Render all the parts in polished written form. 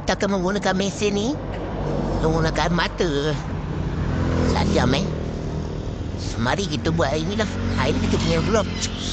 kita akan menggunakan mesin ni. Menggunakan mata. Tajam Mari kita buat inilah. Ini kita punya glove.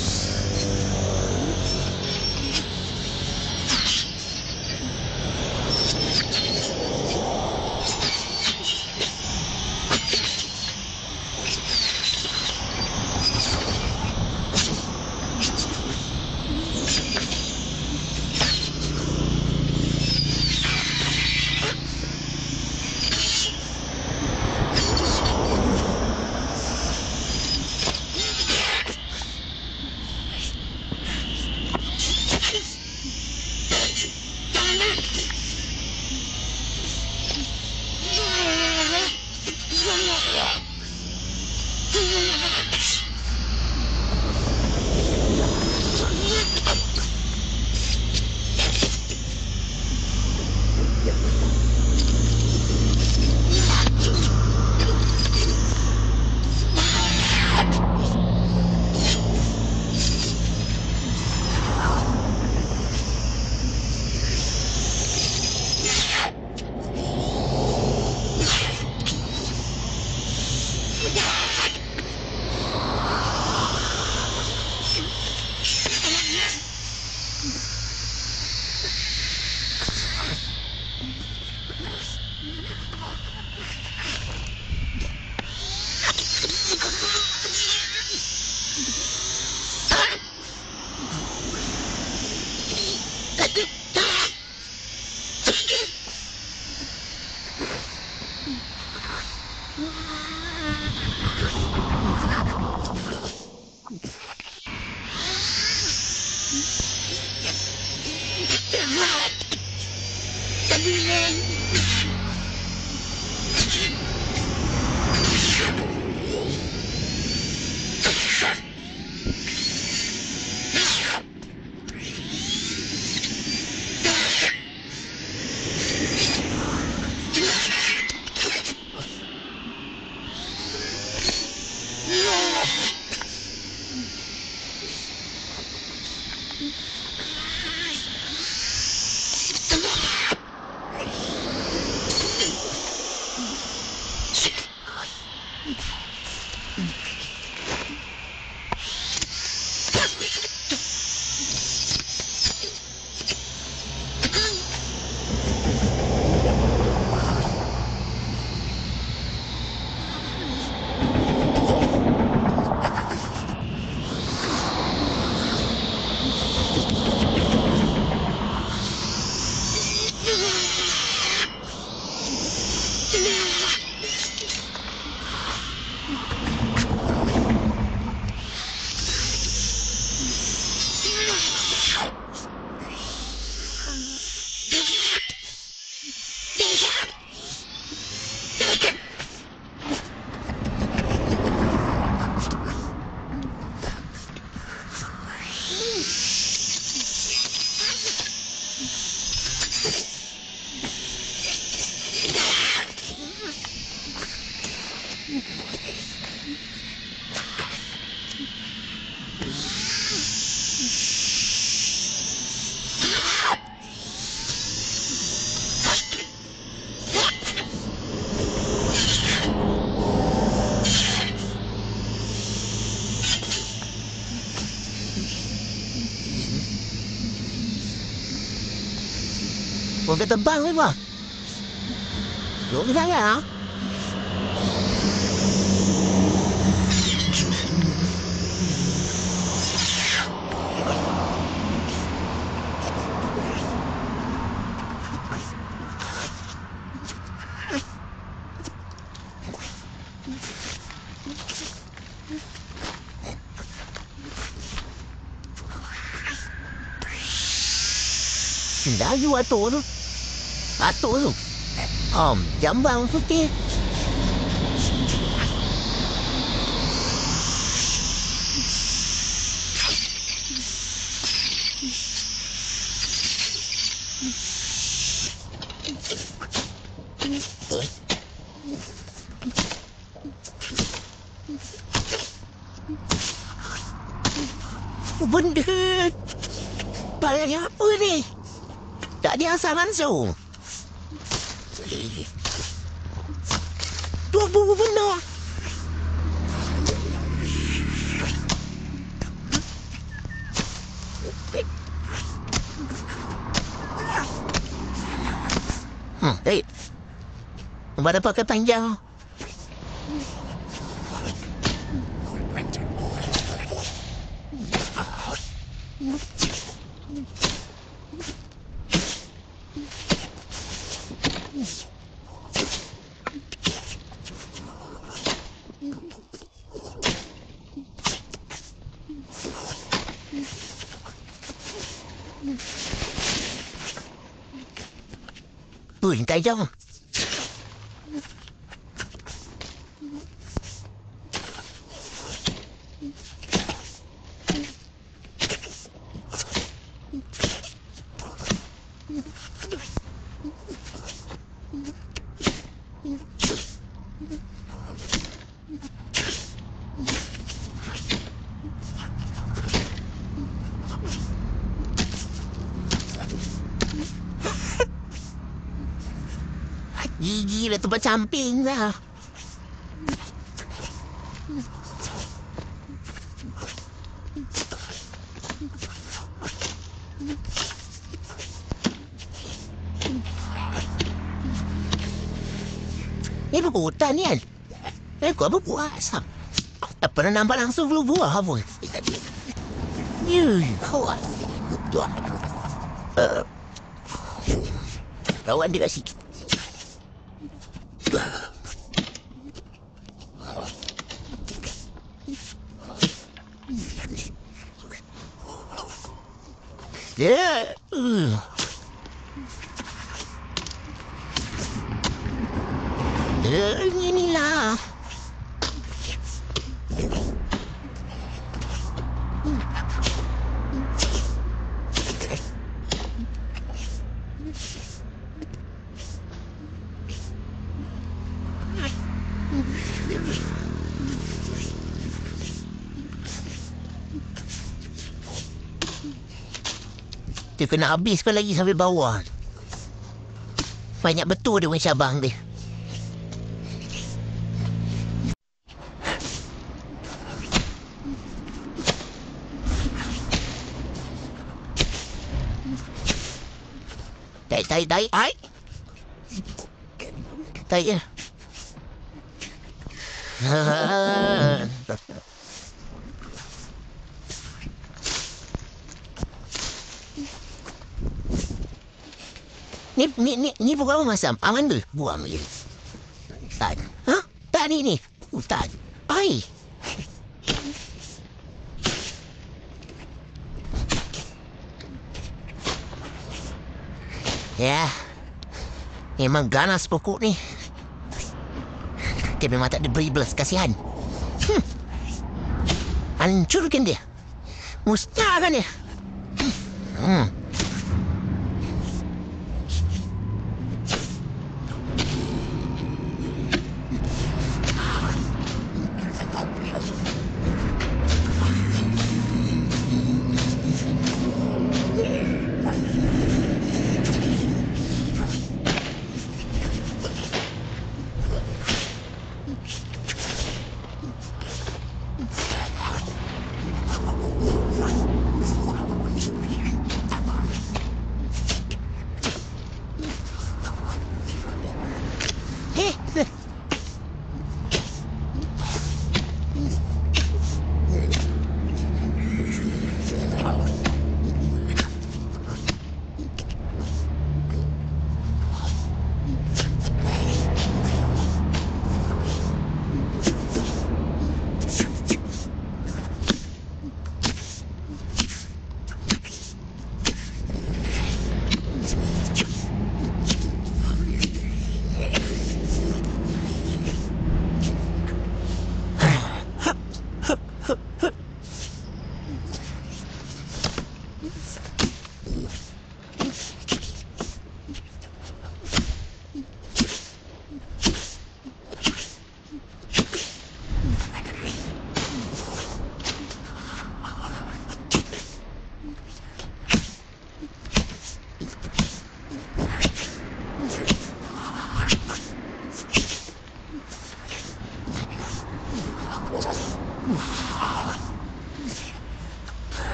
Udah terbang ni bang. Duduk di sana. Laju atuk tu. Atuk tu. Jambang putih. Benda Bayar apa ni? Tak ada asal langsung. Dua bubu benar. Hei, mana pakai panjang? Ui, tay dong. Gigi lah tempat camping lah. Ini buku hutan ni kan? Kau apa puasa? Tak pernah nampak langsung flu buah pun. Kau tuan. Kawan dia kasih. Ya. Inilah. Dia kena habiskan lagi sampai bawah. Banyak betul dia orang cabang dia. Tarik. Ai. Tarik ya. Ni bukan apa masam? Aman tu? Buang je. Tak. Hah? Tak ni. Tak. Ai. Ya. Memang ganas pokok ni. Dia memang tak ada beri belas kasihan. Hancurkan dia. Musnahkan dia.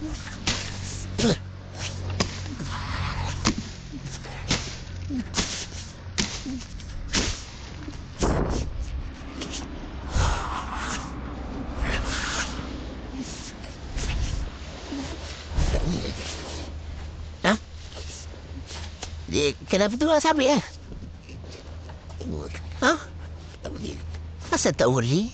Hah? Kenapa tu nak sabit Hah? Asal tak worry?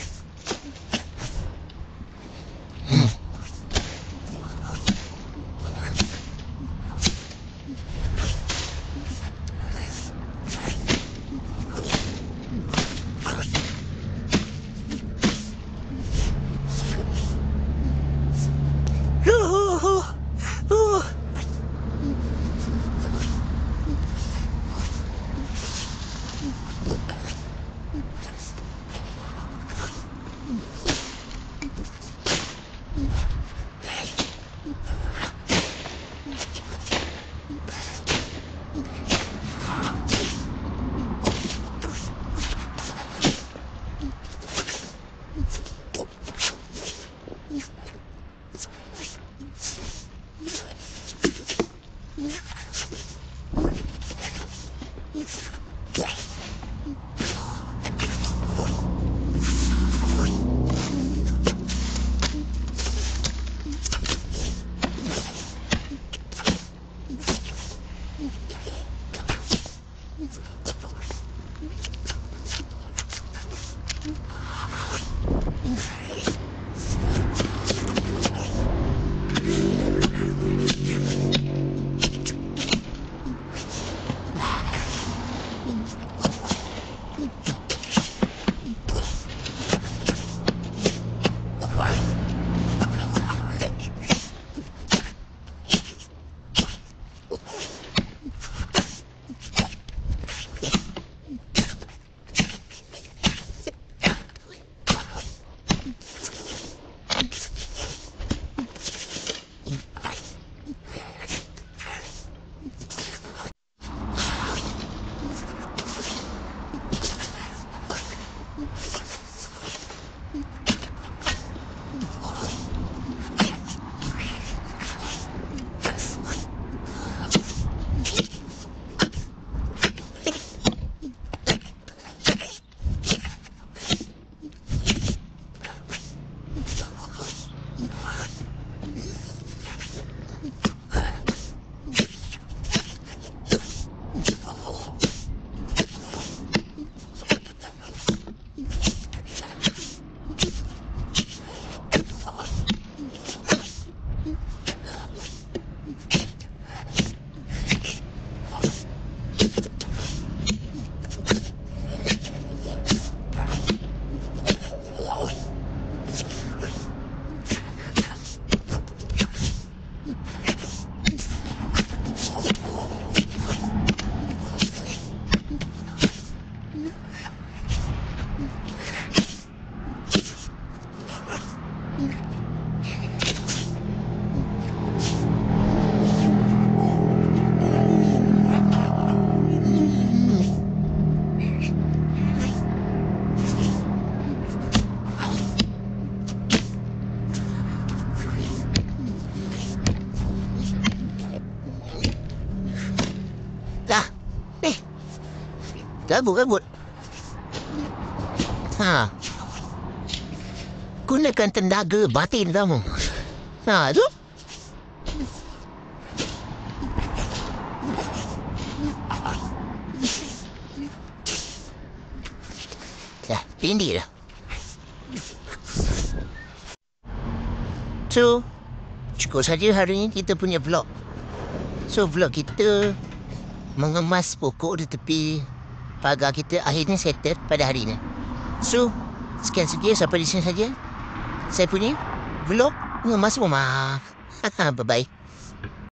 Kabut. Gunakan tenaga batin kamu. Tu. Tindih dah. So, cukup saja hari ini kita punya vlog. So, vlog kita mengemas pokok di tepi pagar kita akhirnya settle pada hari ini. So, sekian sampai di sini saja. Saya punya vlog mengemas rumah. Bye-bye.